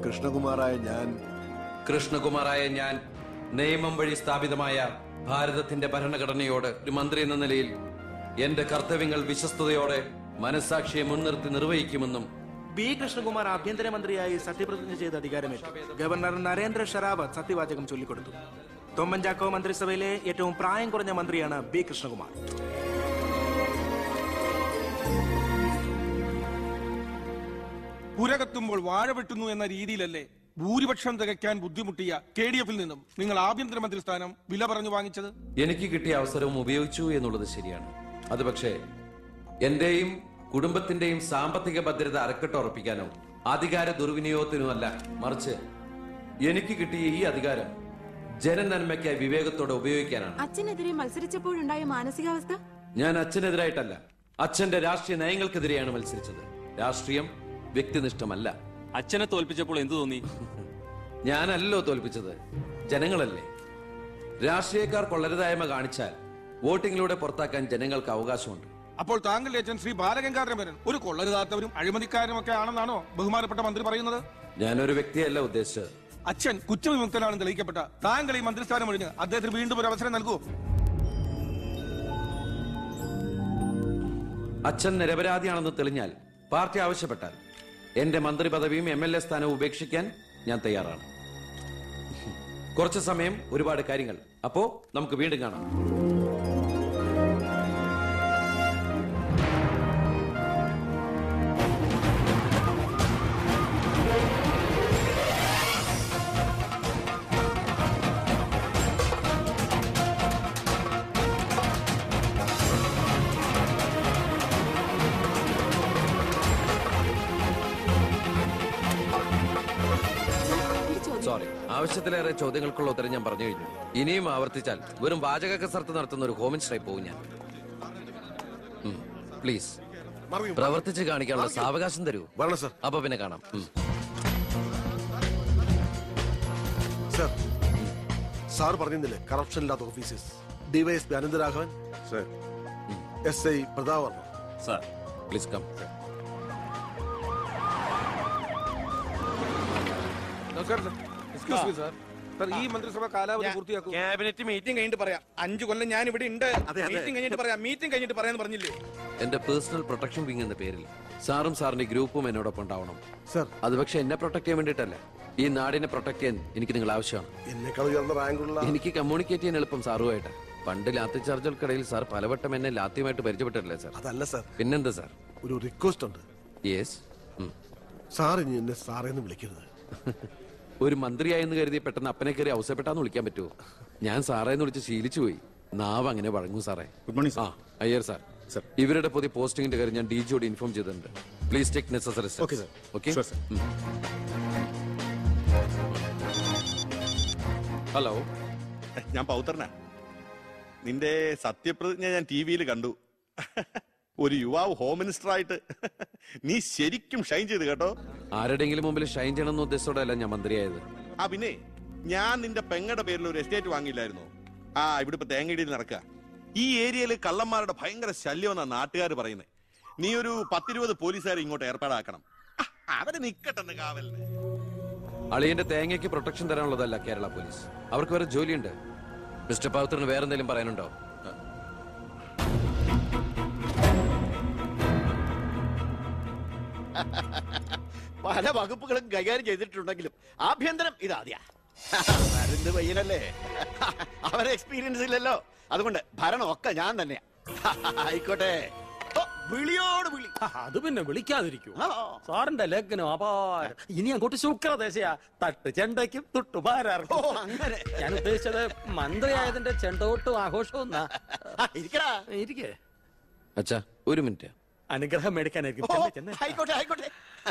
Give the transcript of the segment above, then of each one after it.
കൃഷ്ണകുമാറായ ഞാൻ നിയമം വഴി സ്ഥാപിതമായ ഭാരതത്തിന്റെ ഭരണഘടനയോട് ഒരു മന്ത്രി എന്ന നിലയിൽ എന്റെ കർത്തവ്യങ്ങൾ വിശ്വസ്തയോടെ മനസാക്ഷിയെ മുൻനിർത്തി നിർവഹിക്കുമെന്നും ബി കൃഷ്ണകുമാർ ആഭ്യന്തരമന്ത്രിയായി സത്യപ്രതിജ്ഞ ചെയ്ത് അധികാരമേറ്റു. ഗവർണർ നരേന്ദ്ര ഷെറാവത്ത് സത്യവാചകം ചൊല്ലിക്കൊടുത്തു. തൊമ്മൻചാക്കോ മന്ത്രിസഭയിലെ ഏറ്റവും പ്രായം കുറഞ്ഞ മന്ത്രിയാണ് ബി കൃഷ്ണകുമാർ. പുരകത്തുമ്പോൾ വാഴ വെട്ടുന്നു എന്ന രീതിയിലല്ലേ ഭൂരിപക്ഷം തികയ്ക്കാൻ ബുദ്ധിമുട്ടിയ KDF-ൽ നിന്നും നിങ്ങൾ ആഭ്യന്തരമന്ത്രി സ്ഥാനം വില പറഞ്ഞു വാങ്ങിച്ചത്? എനിക്ക് കിട്ടിയ അവസരവും ഉപയോഗിച്ചു എന്നുള്ളത് ശരിയാണ്. അത് പക്ഷേ എന്റെയും കുടുംബത്തിന്റെയും സാമ്പത്തിക ഭദ്രത അരക്കെട്ടുറപ്പിക്കാനോ അധികാര ദുർവിനിയോഗത്തിനുമല്ല, മറിച്ച് എനിക്ക് കിട്ടിയ ഈ അധികാരം ജനനന്മയ്ക്കായി വിവേകത്തോടെ ഉപയോഗിക്കാനാണ്. അച്ഛനെതിരെ മത്സരിച്ചപ്പോഴുണ്ടായ മാനസികാവസ്ഥ? ഞാൻ അച്ഛനെതിരായിട്ടല്ല, അച്ഛന്റെ രാഷ്ട്രീയ നയങ്ങൾക്കെതിരെയാണ് മത്സരിച്ചത്. രാഷ്ട്രീയം വ്യക്തിനിഷ്ഠമല്ല. അച്ഛനെ തോൽപ്പിച്ചപ്പോൾ എന്തു തോന്നി? ഞാനല്ലോ തോൽപ്പിച്ചത്, ജനങ്ങളല്ലേ. രാഷ്ട്രീയക്കാർ കൊള്ളരുതായ്മ കാണിച്ചാൽ വോട്ടിങ്ങിലൂടെ പുറത്താക്കാൻ ജനങ്ങൾക്ക് അവകാശമുണ്ട്. അപ്പോൾ താങ്കളുടെ അച്ഛൻ ശ്രീ ബാലഗംഗാധരൻ ഒരു കൊള്ളരുതാത്തവരും അഴിമതിക്കാരും ഒക്കെ ആണെന്നാണോ ബഹുമാനപ്പെട്ട മന്ത്രി പറയുന്നത്? ഞാനൊരു വ്യക്തിയല്ല ഉദ്ദേശിച്ചത്. അച്ഛൻ കുറ്റവിമുക്തനാണെന്ന് തെളിയിക്കപ്പെട്ട താങ്കൾ ഈ മന്ത്രിസ്ഥാനം ഒഴിഞ്ഞ് അദ്ദേഹത്തിന് വീണ്ടും ഒരു അവസരം നൽകുമോ? അച്ഛൻ നിരപരാധിയാണെന്ന് തെളിഞ്ഞാൽ പാർട്ടി ആവശ്യപ്പെട്ടാൽ എന്റെ മന്ത്രി പദവിയും MLA സ്ഥാനവും ഉപേക്ഷിക്കാൻ ഞാൻ തയ്യാറാണ്. കുറച്ച് സമയം, ഒരുപാട് കാര്യങ്ങൾ. അപ്പോ നമുക്ക് വീണ്ടും കാണാം. സോറി, ആവശ്യത്തിലേറെ ചോദ്യങ്ങൾക്കുള്ള ഉത്തരം ഞാൻ പറഞ്ഞു കഴിഞ്ഞു. ഇനിയും ആവർത്തിച്ചാൽ വെറും വാചക കസർത്ത് നടത്തുന്ന ഒരു ഹോമിൻ സ്ട്രൈക്ക് പോകും ഞാൻ. പ്ലീസ് പ്രവർത്തിച്ച് കാണിക്കാനുള്ള സാവകാശം തരൂ. അപ്പൊ പിന്നെ കാണാം. സാർ പറഞ്ഞില്ലേ കറപ്ഷൻ ഇല്ലാത്ത officers? DYSP Anantharaghavan, SI Prathapavarma. Sir please come. ഈ മന്ത്രിസഭ കാലാവധി പൂർത്തിയാക്കും. ക്യാബിനറ്റ് മീറ്റിംഗ് കഴിഞ്ഞിട്ട് പറയാം. 5 കൊല്ലം ഞാൻ ഇവിടെ ഉണ്ട്. മീറ്റിംഗ് കഴിഞ്ഞിട്ട് പറയാം. മീറ്റിംഗ് കഴിഞ്ഞിട്ട് പറയാന്ന് പറഞ്ഞില്ലേ? എന്റെ പേഴ്സണൽ പ്രൊട്ടക്ഷൻ വിങ് എന്ന പേരിൽ സാറും സാറിന്റെ ഗ്രൂപ്പും എന്നോടൊപ്പം ഉണ്ടാവണം സർ. അത് പക്ഷെ എന്നെ പ്രൊട്ടക്ട് ചെയ്യാൻ വേണ്ടിയിട്ടല്ല, ഈ നാടിനെ പ്രൊട്ടക്ട് ചെയ്യാൻ എനിക്ക് നിങ്ങൾ ആവശ്യമാണ്. എന്നെക്കാൾ ഉയർന്ന റാങ്കുള്ള എനിക്ക് കമ്മ്യൂണിക്കേറ്റ് ചെയ്യാൻ എളുപ്പം സാറുമായിട്ട്. പണ്ട് ലാത്തി ചാർജുകൾക്കിടയിൽ സാർ പലവട്ടം എന്നെ ലാത്തിയുമായിട്ട് പരിചയപ്പെട്ടിട്ടില്ലേ സാർ? അതല്ല സർ, പിന്നെന്താ സാർ? ഒരു റിക്വസ്റ്റ് ഉണ്ട്. യെസ്. സാർ ഇനി എന്നെ സാറേന്ന് വിളിക്കരുത്. ഒരു മന്ത്രിയായെന്ന് കരുതി പെട്ടെന്ന് അപ്പനെ കയറി അവസരപ്പെട്ടാന്ന് വിളിക്കാൻ പറ്റുമോ? ഞാൻ സാറേന്ന് വിളിച്ച് ശീലിച്ചു പോയി. നാവ് അങ്ങനെ വഴങ്ങും സാറേ. Good morning. അയ്യർ സാർ, ഇവരുടെ പുതിയ പോസ്റ്റിംഗിന്റെ കാര്യം ഞാൻ DGയോട് ഇൻഫോം ചെയ്തിട്ടുണ്ട്. Please take necessary steps. Okay. Hello, ഞാൻ പൗത്രനാ. നിന്റെ സത്യപ്രതിജ്ഞ ഞാൻ TV-യിൽ കണ്ടു. ഒരു യുവാവ് ഹോം മിനിസ്റ്റർ ആയിട്ട് നീ ശരിക്കും ഷൈൻ ചെയ്ത് കേട്ടോ. ആരുടെങ്കിലും മുമ്പിൽ ഷൈൻ ചെയ്യണമെന്ന ഉദ്ദേശത്തോടെയല്ല ഞാൻ മന്ത്രിയായത്. പിന്നെ ഞാൻ നിന്റെ പെങ്ങടെ പേരിൽ ഒരു എസ്റ്റേറ്റ് വാങ്ങിയില്ലായിരുന്നോ? ഇവിടെ ഇപ്പൊ തേങ്ങയിടിയിൽ നടക്കുക. ഈ ഏരിയയിൽ കള്ളന്മാരുടെ ഭയങ്കര ശല്യമെന്നാ നാട്ടുകാർ പറയുന്നത്. നീ ഒരു 10-20 പോലീസുകാരെ ഇങ്ങോട്ട് ഏർപ്പാടാക്കണം. അവര് നിക്കട്ടെന്ന് കാവലിന്. അളിയന്റെ തേങ്ങയ്ക്ക് പ്രൊട്ടക്ഷൻ തരാനുള്ളതല്ല കേരള പോലീസ്. അവർക്ക് വേറെ ജോലിയുണ്ട്. മിസ്റ്റർ പൗത്രന് വേറെന്തെങ്കിലും പറയാനുണ്ടോ? പല വകുപ്പുകളും കൈകാര്യം ചെയ്തിട്ടുണ്ടെങ്കിലും ആഭ്യന്തരം ഇതാദ്യ. മരുന്ന് പയ്യനല്ലേ, അവരെ എക്സ്പീരിയൻസ് ഇല്ലല്ലോ. അതുകൊണ്ട് ഭരണം ഒക്കെ ഞാൻ തന്നെയാ. ആയിക്കോട്ടെ, വിളിയോട് വിളി. അത് പിന്നെ വിളിക്കാതിരിക്കൂ. സാറിന്റെ ലഗ്നം അപാരം. ഇനി അങ്ങോട്ട് ശുക്രദേശയാ. തട്ട് ചെണ്ടയ്ക്കും തുട്ടുപാരാർക്കും. അങ്ങനെ ഞാൻ ഉദ്ദേശിച്ചത് മന്ത്രിയായതിന്റെ ചെണ്ടോട്ടും ആഘോഷവും. ഇരിക്കേ അച്ഛാ, ഒരു മിനിറ്റ്. അനുഗ്രഹം മേടിക്കാനായിരിക്കും. ആയിക്കോട്ടെ ആയിക്കോട്ടെ.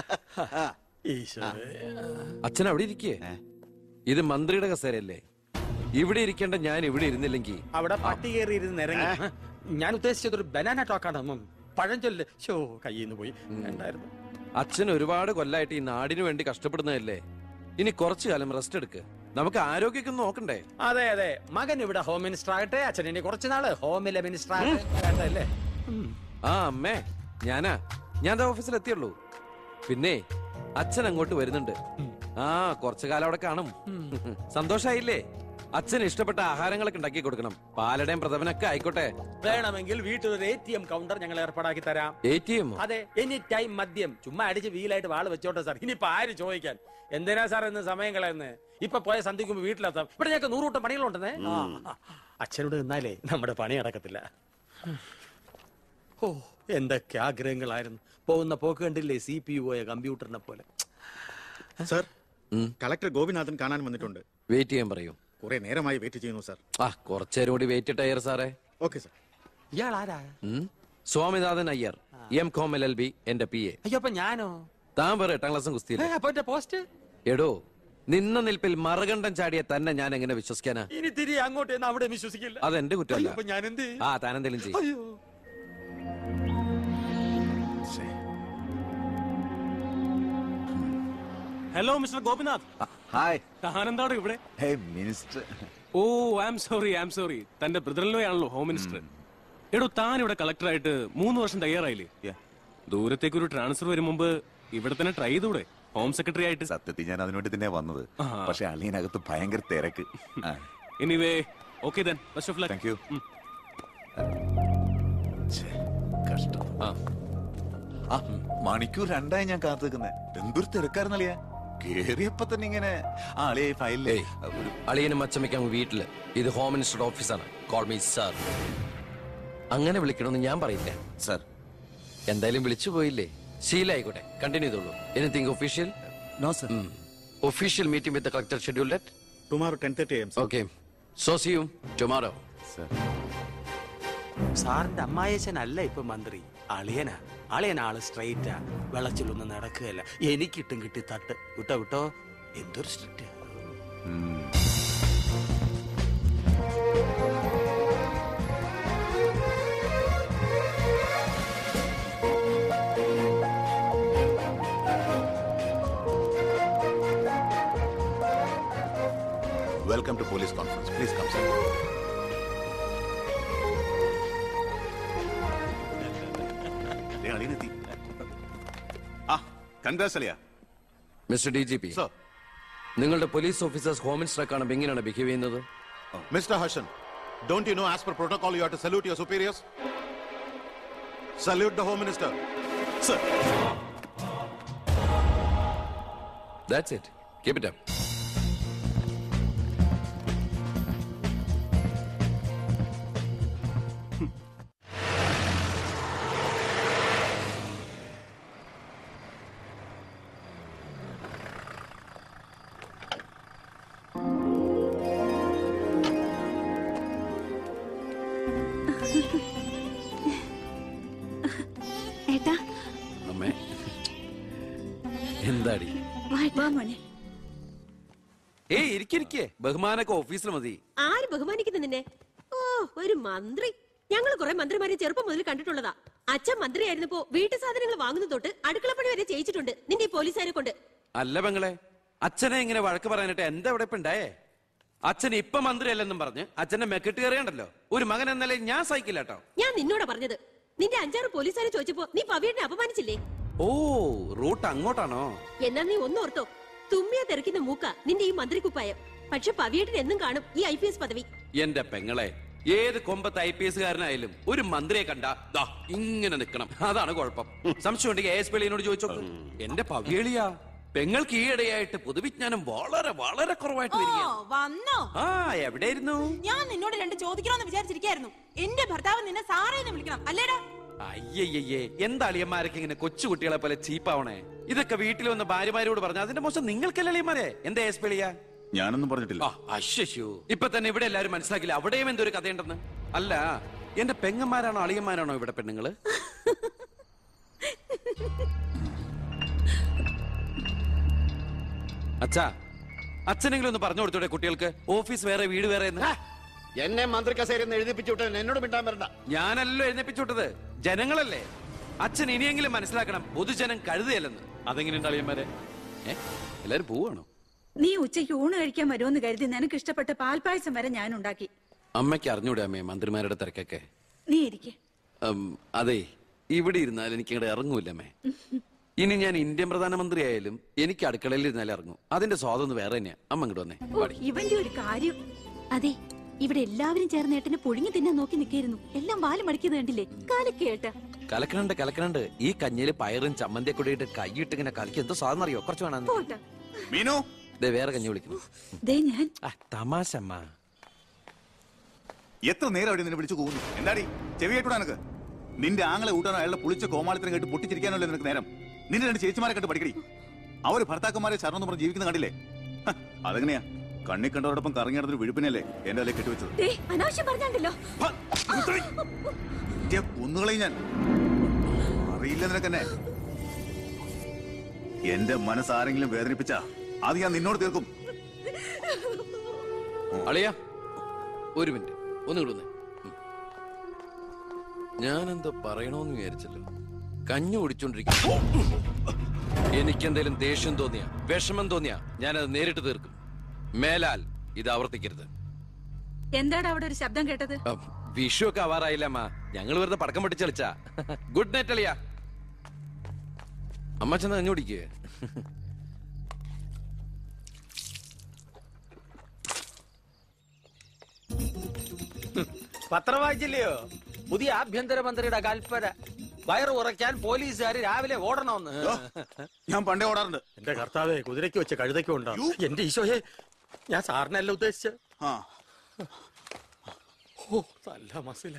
അച്ഛൻ അവിടെ ഇരിക്കേ. ഇത് മന്ത്രിയുടെ കസേരയല്ലേ? ഇവിടെ ഇരിക്കേണ്ട ഞാൻ ഇവിടെ ഇരുന്നില്ലെങ്കിൽ അവിടെ പട്ടി കയറി ഇരുന്ന് ഇറങ്ങി. ഞാൻ ഉദ്ദേശിച്ചത് ഒരു ബനാന ടോക്കാണ്. പഴഞ്ചൊല്ല് ഷോ കയ്യിന്ന് പോയി. ഉണ്ടായിരുന്നു. അച്ഛൻ ഒരുപാട് കൊല്ലായിട്ട് ഈ നാടിനു വേണ്ടി കഷ്ടപ്പെടുന്നതല്ലേ? ഇനി കുറച്ചു കാലം റെസ്റ്റ് എടുക്ക്. നമുക്ക് ആരോഗ്യമൊക്കെ നോക്കണ്ടേ? അതെ അതെ, മകൻ ഇവിടെ ഹോം മിനിസ്റ്റർ ആകട്ടെ. അച്ഛൻ ഇനി കുറച്ചു നാള് ഹോമിലെ മിനിസ്റ്റർ ആകട്ടെ. അമ്മേ, ഞാൻ ഓഫീസിൽ എത്തിയുള്ളൂ. പിന്നെ അച്ഛൻ അങ്ങോട്ട് വരുന്നുണ്ട്. ആ കുറച്ചു കാലം അവിടെ കാണും. സന്തോഷായില്ലേ? അച്ഛന് ഇഷ്ടപ്പെട്ട ആഹാരങ്ങളൊക്കെ ഉണ്ടാക്കി കൊടുക്കണം. പാലടയും പ്രഥമനൊക്കെ ആയിക്കോട്ടെ. വേണമെങ്കിൽ വീട്ടിലൊരു ATM കൗണ്ടർ ഞങ്ങൾ ഏർപ്പാടാക്കി തരാം. ATM? അതെ, എനി ടൈം മദ്യം ചുമ്മാ അടിച്ച് വീലായിട്ട് വാള് വെച്ചോട്ടെ സാർ. ഇനിയിപ്പോ ആര് ചോദിക്കാൻ? എന്തിനാ സാർ ഇന്ന് സമയം കളയുന്നേ? ഇപ്പൊ പോയ സന്ധിക്കുമ്പോ വീട്ടിലെത്താം. ഇവിടെ ഞങ്ങൾക്ക് 100 കൂട്ടം പണികളുണ്ടെന്നേ. അച്ഛനോട് നിന്നാലേ നമ്മുടെ പണി നടക്കത്തില്ല. ഓ, എന്തൊക്കെ ആഗ്രഹങ്ങളായിരുന്നു. പോകുന്ന പോക്ക് കണ്ടില്ലേ, CPU പോയ കമ്പ്യൂട്ടറിനെ പോലെ. സർ, കളക്ടർ ഗോപിനാഥൻ കാണാൻ വന്നിട്ടുണ്ട്. വെയിറ്റ് ചെയ്യാൻ പറയൂ. കുറെ നേരമായി വെയിറ്റ് ചെയ്യുന്നു സർ. കുറച്ചേരം കൂടി വെയിറ്റ് ടയർ സാറേ. Okay sir. ഇയാൾ ആരാ? സ്വാമിനാഥൻ അയ്യർ, M.Com LLB, എന്റെ PA. അയ്യോ, അപ്പൊ ഞാനോ? താൻ വേറെ 8ാം ക്ലാസ്സും കുസ്തിയില്ല. അപ്പൊ എന്റെ പോസ്റ്റ്? എടോ, നിന്ന നിൽപ്പിൽ മറുകണ്ഠം ചാടിയ തന്നെ ഞാൻ എങ്ങനെ വിശ്വസിക്കാനാ? ഇനി തിരി അങ്ങോട്ട് എന്ന് അവിടെ വിശ്വസിക്കില്ല. അതെന്റെ കുറ്റമല്ല. അപ്പൊ ഞാൻ എന്ത്? താനെന്തെങ്കിലും ചെയ്യും. അയ്യോ, ഹലോ മിസ്റ്റർ ഗോപിനാഥ്. ഹായ്. താനെന്താണ് ഇവിടെ? Minister. Oh, I am sorry. തന്റെ ബ്രദറിലോ ആണല്ലോ ഹോം മിനിസ്റ്റർ. എടോ, താൻ ഇവിടെ കളക്ടറായിട്ട് 3 വർഷം തയ്യാറായില്ലേ? ദൂരത്തേക്ക് ഒരു ട്രാൻസ്ഫർ വരും മുമ്പ് ഇവിടെ തന്നെ ട്രൈ ചെയ്തൂടെ ഹോം സെക്രട്ടറി ആയിട്ട്? സത്യത്തിൽ ഞാൻ അതിനുവേണ്ടി തന്നെ വന്നത്. പക്ഷെ അളിയനകത്ത് ഭയങ്കര തിരക്ക്. Anyway, okay then, best of luck. Thank you. കഷ്ടം. മണിക്കൂർ 2 ഞാൻ കാത്തു നിൽക്കുന്നേ. എന്തൊരു തിരക്കായിരുന്നളിയാ. കേറിയപ്പോ തന്നെ ഇങ്ങനെ അളിയെ ഫയലിലേ. അളിയനും അച്ചമ്മയ്ക്കും വീട്ടില്. ഇത് ഹോം മിനിസ്റ്ററുടെ ഓഫീസാണ്. Call me sir. അങ്ങനെ വിളിക്കണമെന്ന് ഞാൻ പറയില്ല സർ. എന്തായാലും വിളിച്ചു പോയില്ലേ, ശീലായിക്കോട്ടെ. കണ്ടിന്യൂ ചെയ്തോളൂ. Anything official? No sir. Official meeting with the collector scheduled at tomorrow 10:30 AM. Okay, so see you tomorrow. സാറിന്റെ അമ്മായച്ചനല്ല ഇപ്പൊ മന്ത്രി, അളിയനാ. അളിയനാള് സ്ട്രെയിറ്റാ, വെള്ളച്ചിലൊന്നും നടക്കുകയല്ല. എനിക്കിട്ടും കിട്ടി തട്ട്. വിട്ടോ എന്തൊരു strict. Welcome to police conference. Please come sir. Mister DGP, നിങ്ങളുടെ പോലീസ് ഓഫീസേഴ്സ് ഹോം മിനിസ്റ്ററെ കാണുമ്പോൾ എങ്ങനെയാണ് ബിഹേവ് ചെയ്യുന്നത്? Mr. Harshan, don't you know as per protocol you have to salute your superiors? Salute the Home Minister. Sir. That's it. Keep it up. ഏട്ടാ, അമ്മേ, എന്താടി? ഇരിക്കെ. ബഹുമാനൊക്കെ ഓഫീസിൽ മതി. ആര് ബഹുമാനിക്കുന്നു നിന്നെ? ഓ, ഒരു മന്ത്രി. ഞങ്ങൾ കുറെ മന്ത്രിമാരെ ചെറുപ്പം മുതൽ കണ്ടിട്ടുള്ളതാ. അച്ഛൻ മന്ത്രിയായിരുന്നപ്പോ വീട്ടു സാധനങ്ങൾ വാങ്ങുന്ന തൊട്ട് അടുക്കളപ്പണി വരെ ചെയ്യിച്ചിട്ടുണ്ട് നിന്റെ ഈ പോലീസുകാരെ കൊണ്ട്. അല്ല പെങ്ങളെ, അച്ഛനെ ഇങ്ങനെ വഴക്ക് പറയാനായിട്ട് എന്താ ഇവിടെ ഇപ്പൊ ഉണ്ടായേ? അച്ഛൻ ഇപ്പൊ മന്ത്രിയല്ലെന്നും പറഞ്ഞ് അച്ഛന്റെ മെക്കെട്ട് കയറിയണ്ടല്ലോ. ഒരു മകൻ എന്നല്ലേ ഞാൻ സഹിക്കില്ല കേട്ടോ. ഞാൻ നിന്നോടാ പറഞ്ഞത്. നിന്റെ 5-6 പോലീസുകാരെ ചോദിച്ചപ്പോ നീ പവിയേട്ടനെ അപമാനിച്ചില്ലേ? ഓ, റൂട്ട് അങ്ങോട്ടാണോ? എന്നാ നീ ഒന്നോർത്തോ, തുമ്മിയാ തെറിക്കുന്ന മൂക്ക നിന്റെ ഈ മന്ത്രിക്കുപ്പായം. പക്ഷെ പവിയേട്ടൻ എന്നും കാണും ഈ IPS പദവി. എന്റെ പെങ്ങളെ, ഏത് കൊമ്പത്ത് IPS കാരനായാലും ഒരു മന്ത്രിയെ കണ്ട ഇങ്ങനെ നിക്കണം. അതാണ് കുഴപ്പം. സംശയം ഉണ്ടെങ്കിൽ ASP എളിയനോട് ചോദിച്ചോളൂ. എന്റെ പവിയളിയാ, പെങ്ങൾക്ക് ഈയിടെയായിട്ട് പൊതുവിജ്ഞാനം വളരെ വളരെ കുറവായിട്ട് വന്നോ? എവിടെയായിരുന്നു? ഞാൻ നിന്നോട് 2 ചോദിക്കണമെന്ന് വിചാരിച്ചിരിക്കായിരുന്നു. എന്റെ ഭർത്താവ് നിന്നെ സാറേന്ന് വിളിക്കണം അല്ലേടാ? അയ്യയ്യേ, എന്താ അളിയന്മാരൊക്കെ ഇങ്ങനെ കൊച്ചുകുട്ടികളെ പോലെ ചീപ്പാവണേ? ഇതൊക്കെ വീട്ടിൽ വന്ന് ഭാര്യമാരോട് പറഞ്ഞ അതിന്റെ മോശം നിങ്ങൾക്കല്ലേ അളിയന്മാരെ? എന്താ ASP എളിയാ? ഞാനൊന്നും പറഞ്ഞിട്ടില്ല. അശ്ശോ, ഇപ്പൊ തന്നെ ഇവിടെ എല്ലാരും മനസ്സിലാക്കില്ല അവിടെയും എന്തൊരു കഥയുണ്ടെന്ന്. അല്ല, എന്റെ പെങ്ങന്മാരാണോ അളിയന്മാരാണോ ഇവിടെ പെണ്ണുങ്ങള്? അച്ഛാ, അച്ഛനെങ്കിലും ഒന്ന് പറഞ്ഞു കൊടുത്തൂടെ കുട്ടികൾക്ക്? ഓഫീസ് വേറെ വീട് വേറെ എന്ന്. എന്നെ മന്ത്രി കസേരന്ന് എഴുതിപ്പിച്ചുവിട്ട് എന്നോട് മിണ്ടാൻ വരണ്ട. ഞാനല്ലോ എഴുന്നേപ്പിച്ചുവിട്ടത്, ജനങ്ങളല്ലേ. അച്ഛൻ ഇനിയെങ്കിലും മനസ്സിലാക്കണം, പൊതുജനം കഴുതയല്ലെന്ന്. അതെങ്ങനെയുണ്ട് അളിയന്മാരെ? എല്ലാരും പോവാണോ? നീ ഉച്ചയ്ക്ക് ഊണ് കഴിക്കാൻ വരുമെന്ന് കരുതി നിനക്ക് ഇഷ്ടപ്പെട്ട പാൽപ്പായസം വരെ ഞാൻ ഉണ്ടാക്കി. അമ്മയ്ക്ക് അറിഞ്ഞൂടെ അമ്മേ മന്ത്രിമാരുടെ തിരക്കൊക്കെ? നീ ഇരിക്കെ. അതെ, ഇവിടെ ഇരുന്നാൽ എനിക്ക് ഇങ്ങോട്ട് ഇറങ്ങൂല്ലേ അമ്മേ. ഇനി ഞാൻ ഇന്ത്യൻ പ്രധാനമന്ത്രി ആയാലും എനിക്ക് അടുക്കളയിൽ ഇരുന്നാലേ ഇറങ്ങും. അതിന്റെ സ്വാദം വേറെ തന്നെയാ. അമ്മ ഇങ്ങോട്ട് വന്നേ. ഇവന്റെ ഒരു കാര്യം. അതെ, ഇവിടെ എല്ലാവരും ചേർന്ന് ഏട്ടനെ പുഴുങ്ങി തിന്നാൻ നോക്കി നിൽക്കായിരുന്നു. എല്ലാം വാല് മടിക്കുന്നത് കണ്ടില്ലേ? കാലക്കേട്ട കലക്കണുണ്ട്. ഈ കഞ്ഞില് പയറും ചമ്മന്തിയെ കൂടിയിട്ട് കൈയിട്ട് ഇങ്ങനെ കലക്കി എന്തോ സാധനം അറിയോ? കുറച്ച് വേണം. മീനു, വേറെ കഞ്ഞി വിളിക്കുന്നു. തമാശ അമ്മ. എത്ര നേരം അവിടെ നിന്നെ വിളിച്ചു പോകുന്നു? എന്താടി ചെവി കേട്ടൂടാ നിനക്ക്? നിന്റെ ആങ്ങളെ കൂട്ടാനോ അയാളുടെ പുളിച്ച കോമാളിത്തരം കേട്ട് പൊട്ടിച്ചിരിക്കാനല്ലേ നിനക്ക് നേരം? നിന്റെ രണ്ട് ചേച്ചിമാരെ കണ്ട് പഠിക്കടി. അവര് ഭർത്താക്കന്മാരെ ശരണം പറഞ്ഞ് ജീവിക്കുന്ന കണ്ടില്ലേ? അതെങ്ങനെയാ? കണ്ണി കണ്ടവരോടൊപ്പം കറങ്ങി നടന്നൊരു വിഴുപ്പിനല്ലേ എന്റെ അല്ലെ കെട്ടിവെച്ചത്? കുന്നുകളെ ഞാൻ അറിയില്ല നിനക്കെന്നെ. എന്റെ മനസ്സാരെങ്കിലും വേദനിപ്പിച്ചാ അത് ഞാൻ നിന്നോട് തീർക്കും. അളിയ ഒരു മിനിറ്റ് ഒന്ന് കിടന്നേ. ഞാനെന്തോ പറയണോന്ന് വിചാരിച്ചല്ലോ. കഞ്ഞി കുടിച്ചോണ്ടിരിക്കും. എനിക്കെന്തേലും ദേഷ്യം തോന്നിയാ, വിഷമം തോന്നിയാ ഞാനത് നേരിട്ട് തീർക്കും. മേലാൽ ഇത് ആവർത്തിക്കരുത്. എന്താണ് അവിടെ ഒരു ശബ്ദം കേട്ടത്? വിഷു ഒക്കെ ആവാറായില്ല അമ്മ. ഞങ്ങൾ വെറുതെ പടക്കം പൊട്ടിച്ച് കളിച്ചാ. ഗുഡ് നൈറ്റ് അളിയ. അമ്മ ചെന്ന് കഞ്ഞി കുടിക്കേ. പത്രം വായിച്ചില്ലയോ? പുതിയ ആഭ്യന്തരമന്ത്രിയുടെ കൽപ്പന. വയറ് ഉറയ്ക്കാൻ പോലീസുകാർ രാവിലെ ഓടണമെന്ന്. ഞാൻ പണ്ടേ ഓടാറുണ്ട്. എന്റെ കർത്താവേ, കുതിരയ്ക്ക് വെച്ച കഴുതയ്ക്കും ഉണ്ടാവും. എന്റെ ഈശോയെ, ഞാൻ സാറിനല്ല ഉദ്ദേശിച്ചത്. നല്ല മസില.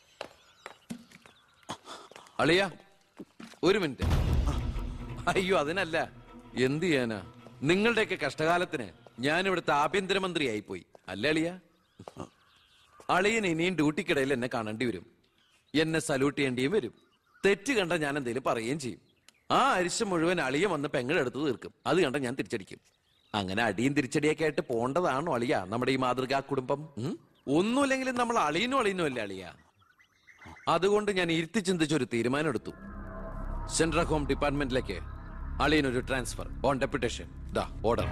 അളിയ ഒരു മിനിറ്റ്. അയ്യോ അതിനല്ല, എന്ത് ചെയ്യാനാ? നിങ്ങളുടെയൊക്കെ കഷ്ടകാലത്തിന് ഞാൻ ഇവിടുത്തെ ആഭ്യന്തരമന്ത്രി ആയിപ്പോയി അല്ലേ അളിയ? അളിയൻ ഇനിയും ഡ്യൂട്ടിക്കിടയിൽ എന്നെ കാണേണ്ടി വരും. എന്നെ സല്യൂട്ട് ചെയ്യേണ്ടിയും വരും. തെറ്റ് കണ്ട ഞാൻ എന്തെങ്കിലും പറയുകയും ചെയ്യും. ആ അരിശം മുഴുവൻ അളിയ വന്ന് പെങ്ങളെടുത്ത് തീർക്കും. അത് കണ്ട ഞാൻ തിരിച്ചടിക്കും. അങ്ങനെ അടിയും തിരിച്ചടിയൊക്കെ ആയിട്ട് പോണ്ടതാണോ അളിയ നമ്മുടെ ഈ മാതൃകാ കുടുംബം? ഒന്നുമില്ലെങ്കിലും നമ്മൾ അളിയനും അല്ലേ അളിയ? അതുകൊണ്ട് ഞാൻ ഇരുത്തി ചിന്തിച്ചൊരു തീരുമാനം എടുത്തു. സെൻട്രൽ ഹോം ഡിപ്പാർട്ട്മെന്റിലേക്ക് അളിയനൊരു ട്രാൻസ്ഫർ ഓൺ ഡെപ്യൂട്ടേഷൻ. ഓർഡർ.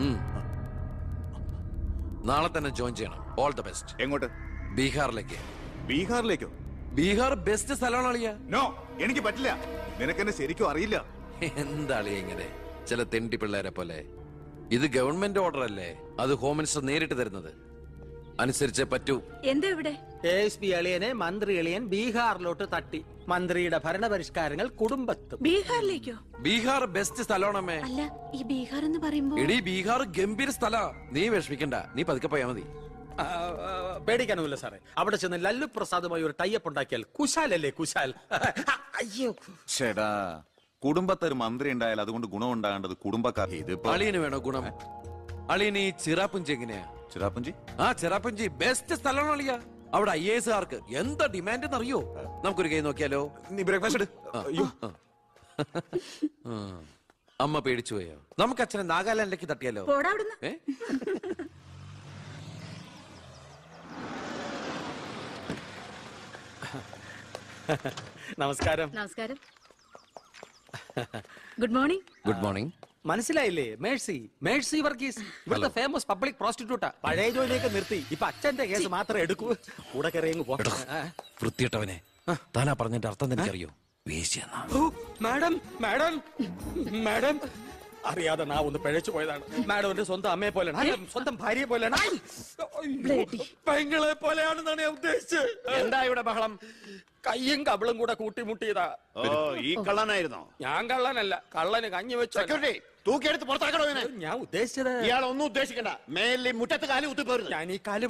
നാളെ തന്നെ ജോയിൻ ചെയ്യണം. All the best. എങ്ങോട്ട്? ബീഹാറിലേക്ക്. ബീഹാറിലേക്കോ? ബീഹാർ ബെസ്റ്റ് സ്ഥലമാണ് അളിയ. നോ, എനിക്ക് പറ്റില്ല. നിനക്കെന്നെ ശരിക്കും അറിയില്ല. എന്താ അളിയ ഇങ്ങനെ ചില തെണ്ടി പിള്ളേരെ പോലെ? ഇത് ഗവൺമെന്റ് ഓർഡർ അല്ലേ? അത് ഹോം മിനിസ്റ്റർ നേരിട്ട് തരുന്നത്. അനുസരിച്ചേ പറ്റൂ. എന്താ ഇവിടെ? ASP അളിയനെ മന്ത്രി അളിയൻ ബീഹാറിലോട്ട് തട്ടി. മന്ത്രിയുടെ ഭരണപരിഷ്കാരങ്ങൾ കുടുംബത്തും. ബീഹാറിലേക്കോ? ബീഹാർ ബെസ്റ്റ് സ്ഥലമാണമ്മേ. അല്ല, ഈ ബീഹാർ എന്ന് പറയുമ്പോ എടി ബീഹാർ ഗംഭീര സ്ഥല. നീ വിഷമിക്കണ്ട, നീ പതുക്കെ പോയാ മതി. പേടിക്കാനൊന്നുമില്ല സാറേ. അവിടെ ചെന്ന് ലല്ലു പ്രസാദുമായി ഒരു ടൈപ്പ് ഉണ്ടാക്കിയാൽ കുശാലല്ലേ കുശാൽ. അയ്യോ ചേടാ, കുടുംബത്തൊരു മന്ത്രി ഉണ്ടായാൽ അതുകൊണ്ട് ഗുണം ഉണ്ടാകേണ്ടത് കുടുംബക്കാർ. ഇതിപ്പോ അളിയന് വേണോ ഗുണം? അളിയന് ഈ ചിറാപ്പുഞ്ചി എങ്ങനെയാ? ചിറാപ്പുഞ്ചി? ആ ചിറാപ്പുഞ്ചി ബെസ്റ്റ് സ്ഥലമാണ് അളിയ. അവിടെ IAS കാർക്ക് എന്താ ഡിമാൻഡ് എന്നറിയോ? നമുക്കൊരു കൈ നോക്കിയാലോ? നീ ബ്രേക്ക്ഫാസ്റ്റ്. അമ്മ പേടിച്ചു പോയോ? നമുക്ക് അച്ഛനെ നാഗാലാൻഡിലേക്ക് തട്ടിയാലോ? നമസ്കാരം. നമസ്കാരം. Good morning. Good morning. മനസ്സിലായില്ലേ? മേഴ്സി വർഗീസ്, ഇവിടുത്തെ ഫേമസ് പബ്ലിക് പ്രോസ്റ്റിറ്റ്യൂട്ടാ. പഴയ ജോലിയൊക്കെ നിർത്തി ഇപ്പൊ അച്ഛന്റെ കേസ് മാത്രമേ എടുക്കൂ. കൂടെ കയറിയങ്ങ് പോ. വൃത്തിയിട്ടവനെ, താനാ പറഞ്ഞതിന്റെ അർത്ഥം എനിക്കറിയോ? മാഡം മാഡം മാഡം അറിയാതെ നാ ഒന്ന് പിഴച്ചു പോയതാണ്. മാഡം എന്റെ സ്വന്തം അമ്മയെ പോലെയാണ്, സ്വന്തം ഭാര്യയെ പോലെയാണ്, പെങ്ങളെ പോലെയാണെന്നാണ് ഞാൻ ഉദ്ദേശിച്ചത്. എന്താ ഇവിടെ ബഹളം? കയ്യും കബളും കൂടെ കൂട്ടിമുട്ടിയതാ. ഈ കള്ളനായിരുന്നോ? ഞാൻ കള്ളനല്ല, കള്ളന് കഞ്ഞി വെച്ചു. തൂക്കിയെടുത്ത് പുറത്താക്കണോ? ഞാൻ ഉദ്ദേശിച്ചത്. ഇയാളൊന്നും ഉദ്ദേശിക്കണ്ട. മേലിൽ മുറ്റത്ത് കാലി കുത്തിപ്പോരുന്നു. ഞാൻ ഈ കാല്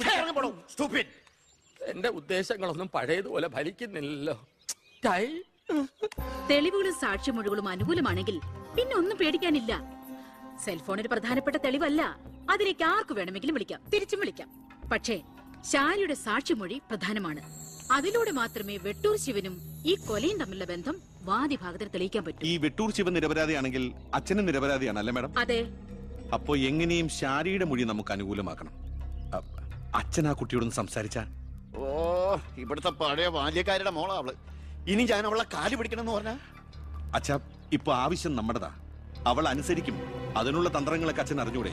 എന്റെ ഉദ്ദേശങ്ങളൊന്നും പഴയതുപോലെ ഫലിക്കുന്നില്ലല്ലോ. തെളിവുകളും സാക്ഷിമൊഴികളും അനുകൂലമാണെങ്കിൽ പിന്നെ ഒന്നും പേടിക്കാനില്ല. സെൽഫോൺ ഒരു പ്രധാനപ്പെട്ട തെളിവല്ല. അതിലേക്ക് ആർക്ക് വേണമെങ്കിലും വിളിക്കാം, തിരിച്ചും വിളിക്കാം. പക്ഷേ ശാലിയുടെ സാക്ഷിമൊഴി പ്രധാനമാണ്. അതിലൂടെ മാത്രമേ വെട്ടൂർ ശിവനും ഈ കൊലയും തമ്മിലുള്ള ബന്ധം വാദിഭാഗത്തിന് തെളിയിക്കാൻ പറ്റൂ. ഈ വെട്ടൂർ ശിവൻ നിരപരാധിയാണെങ്കിൽ അച്ഛനും നിരപരാധിയാണ് അല്ലേ മാഡം? അതെ. അപ്പോ എങ്ങനെയും ശാരിയുടെ മൊഴി നമുക്ക് അനുകൂലമാക്കണം. അച്ഛൻ ആ കുട്ടിയോടൊന്ന് സംസാരിച്ച. ഇവിടുത്തെ പഴയ ബാല്യക്കാരുടെ മോളാ അവള്. ഇനി ഞാൻ അവളെ കാല് പിടിക്കണമെന്ന് പറഞ്ഞ അച്ഛാ, ഇപ്പൊ ആവശ്യം നമ്മുടെതാ. അവൾ അനുസരിക്കും. അതിനുള്ള തന്ത്രങ്ങളൊക്കെ അച്ഛൻ അറിഞ്ഞൂടെ?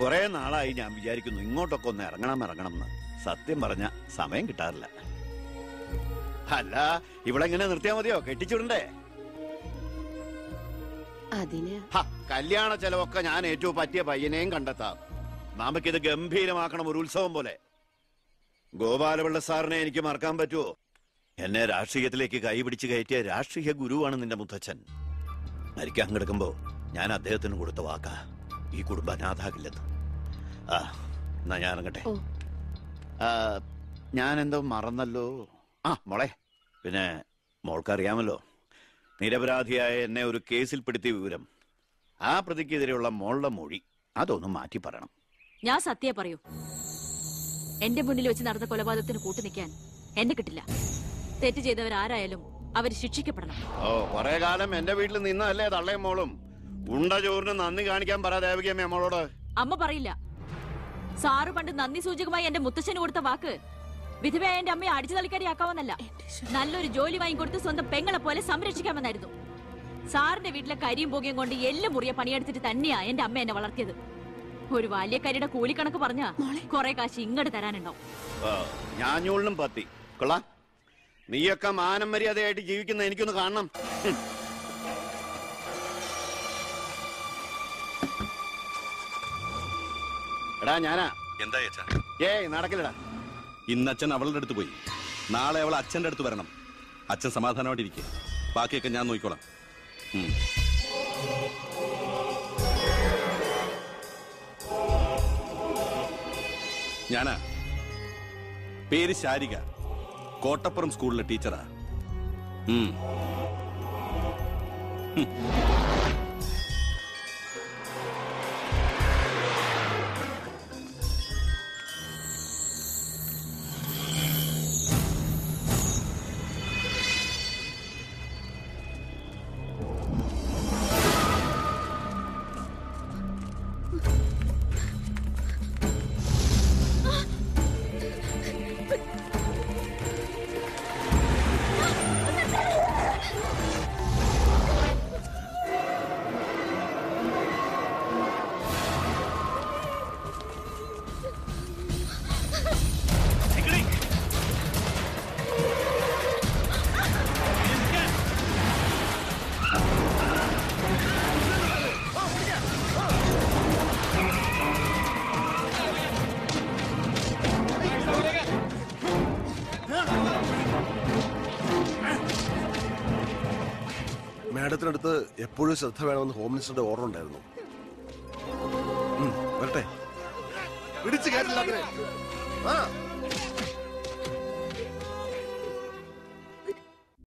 കുറെ നാളായി ഞാൻ വിചാരിക്കുന്നു ഇങ്ങോട്ടൊക്കെ ഒന്ന് ഇറങ്ങണം എന്ന്. സത്യം പറഞ്ഞ സമയം കിട്ടാറില്ല. അല്ല, ഇവളെങ്ങനെ നിർത്തിയാ മതിയോ? കെട്ടിച്ചുവിടണ്ടേ? അതിന് കല്യാണ ചെലവൊക്കെ ഞാൻ ഏറ്റവും പറ്റിയ പയ്യനെയും കണ്ടെത്താം. നമുക്കിത് ഗംഭീരമാക്കണം, ഒരു ഉത്സവം പോലെ. ഗോപാലപിള്ള സാറിനെ എനിക്ക് മറക്കാൻ പറ്റുമോ? എന്നെ രാഷ്ട്രീയത്തിലേക്ക് കൈപിടിച്ച് കയറ്റിയ രാഷ്ട്രീയ ഗുരുവാണ് നിന്റെ മുത്തച്ഛൻ. മരിക്കാൻ കിടക്കുമ്പോ ഞാൻ അദ്ദേഹത്തിന് കൊടുത്ത വാക്കാ, ഈ കുടുംബം അനാഥാകില്ലെന്ന്. എന്നാ ഞാൻ ഇറങ്ങട്ടെ. ഞാൻ എന്തോ മറന്നല്ലോ. മോളെ, പിന്നെ മോൾക്കറിയാമല്ലോ, നിരപരാധിയായ എന്നെ ഒരു കേസിൽ പെടുത്തിയ വിവരം. ആ പ്രതിക്കെതിരെയുള്ള മോളുടെ മൊഴി അതൊന്നും മാറ്റി പറയണം. ഞാൻ സത്യം പറയൂ, എന്റെ മുന്നിൽ വെച്ച് നടന്ന കൊലപാതകത്തിന് കൂട്ടുനിൽക്കാൻ എന്നെ കിട്ടില്ല. തെറ്റ് ചെയ്തവരാരായാലും അവർ ശിക്ഷിക്കപ്പെടണം. കുറെ കാലം എന്റെ വീട്ടിൽ നിന്നല്ലേ തള്ളയും മോളും. ഉണ്ട ചോറിന് നന്ദി കാണിക്കാൻ പറ ദേവകിയമ്മ മോളോട്. അമ്മ പറയില്ല. സാറ് പണ്ട് നന്ദി സൂചകമായി എന്റെ മുത്തച്ഛന് കൊടുത്ത വാക്ക് വിധവയായ എന്റെ അമ്മയെ അടിച്ചു തളിക്കാരിയാക്കാമെന്നല്ല, നല്ലൊരു ജോലി വാങ്ങിക്കൊടുത്ത് സ്വന്തം പെങ്ങളെ പോലെ സംരക്ഷിക്കാമെന്നായിരുന്നു. സാറിന്റെ വീട്ടിലെ കരിയും പോകിയും കൊണ്ട് എല്ലാം മുറിയെ പണിയെടുത്തിട്ട് തന്നെയാ എന്റെ അമ്മ എന്നെ വളർത്തിയത്. ഒരു ബാല്യക്കാരിയുടെ കൂലിക്കണക്ക് പറഞ്ഞാ കൊറേ കാശ് ഇങ്ങോട്ട് തരാനുണ്ടാവും. ഞാഞ്ഞൂളിനും പത്തി കൊള്ളാം. നീയൊക്കെ മാനം മര്യാദയായിട്ട് ജീവിക്കുന്ന എനിക്കൊന്ന് കാണണം. എടാ ഞാനാ. എന്താ നടക്കില്ലടാ. ഇന്ന് അച്ഛൻ അവളുടെ അടുത്ത് പോയി, നാളെ അവൾ അച്ഛന്റെ അടുത്ത് വരണം. അച്ഛൻ സമാധാനമായിട്ടിരിക്കുക, ബാക്കിയൊക്കെ ഞാൻ നോക്കിക്കോളാം. ഞാനാ. പേര് ശാരിക, കോട്ടപ്പുറം സ്കൂളിലെ ടീച്ചറാ. മാഡത്തിനടുത്ത് എപ്പോഴും ശ്രദ്ധ വേണമെന്ന് ഹോം മിനിസ്റ്ററുടെ ഓർഡർ ഉണ്ടായിരുന്നു. വരട്ടെ, പിടിച്ചു കയറ്റില്ല.